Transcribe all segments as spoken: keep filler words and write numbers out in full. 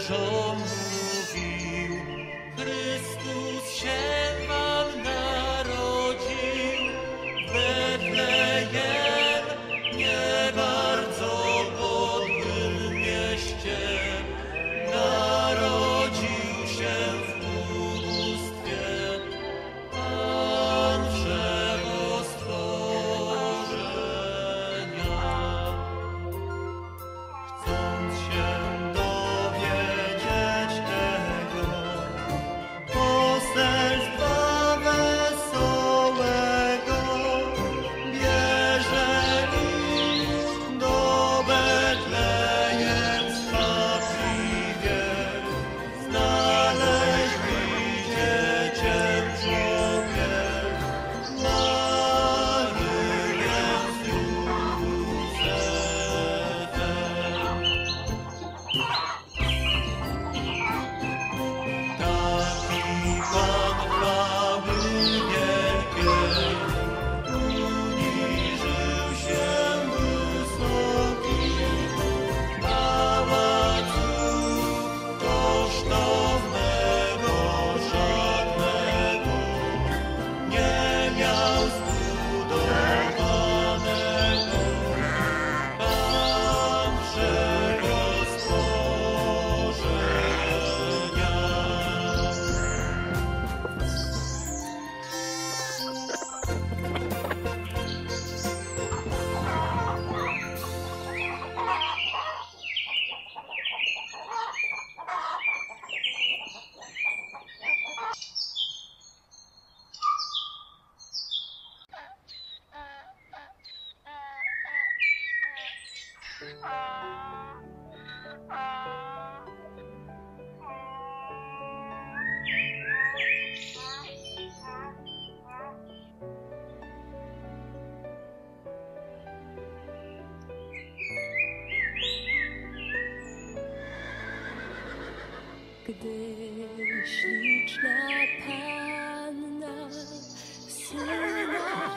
pasterzom mówił, Chrystus się wam narodził. W Betlejem, nie bardzo podłym mieście, narodził się w ubóstwie Pan wszechstworzenia. Chcąc się dowiedzieć tego poselstwa wesołego, bierze list do Betlejem skwapliwie, znaleźć dziecię w żłobie, Maryję z Józefem. Taki Pan chwały wielkiej, uniżył się wysoki, pałacu kosztownego żadnego nie miał zbudowanego. Pan wszechstworzenia. Gdy śliczna Panna Syna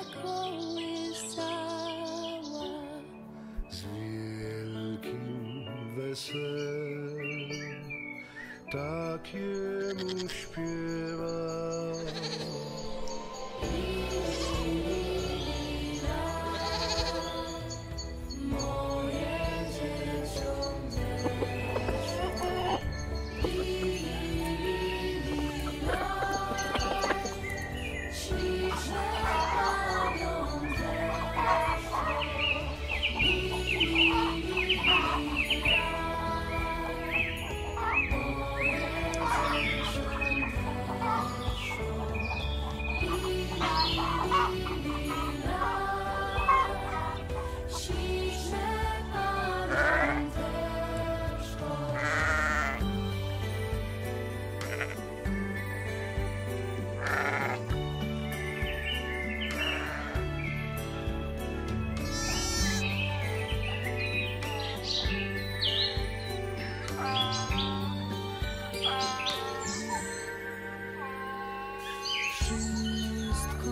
kołysała, z wielkim weselem takiemu śpiewa. moje dzieciąteczko, śliczne Wszystko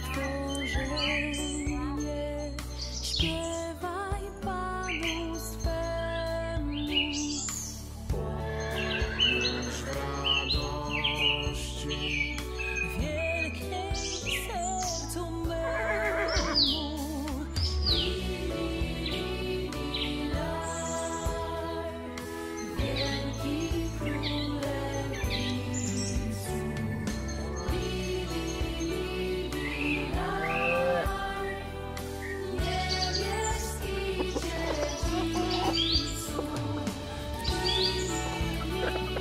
stworzenie śpiewaj Panu swemu, Już w radości wielkiej sercu memu. Li, li, li, li, laj, wielki królewnicu. Li, li, li, li, laj, niebieski dziedzicu. Li, li, li,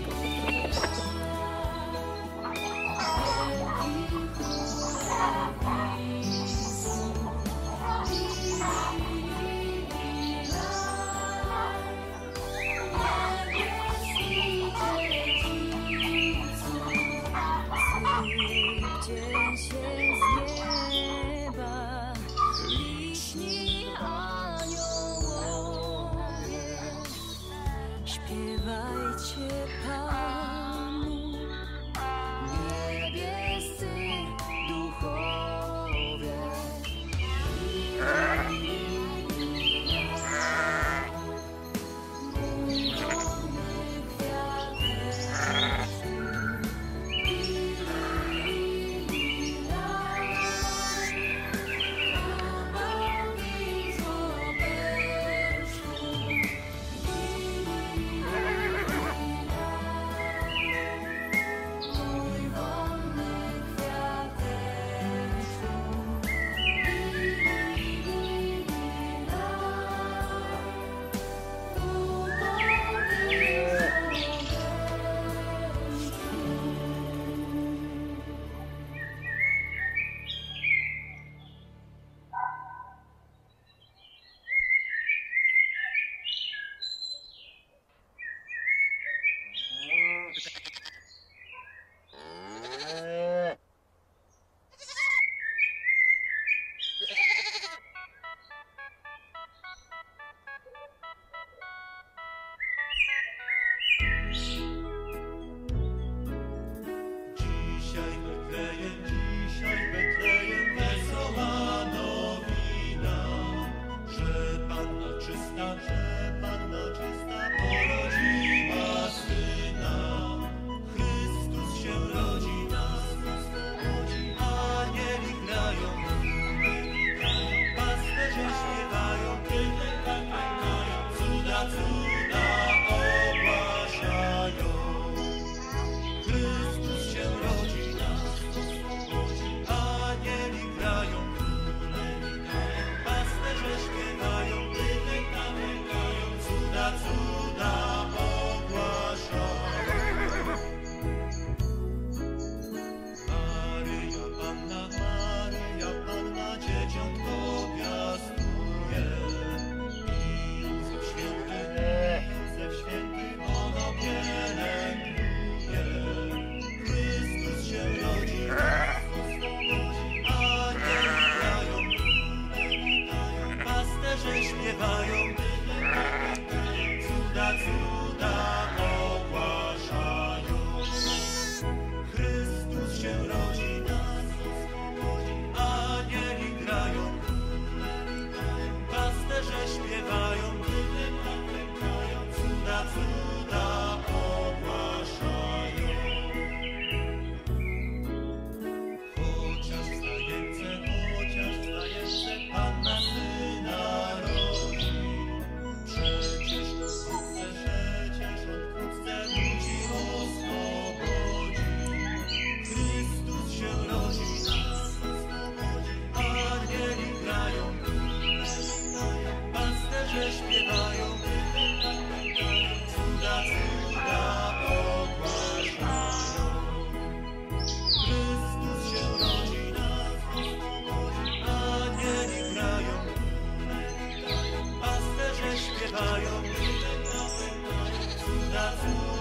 Dzień się z nieba liśni aniołowie, śpiewajcie Panu, niebiescy duchowie. Budowy kwiat cud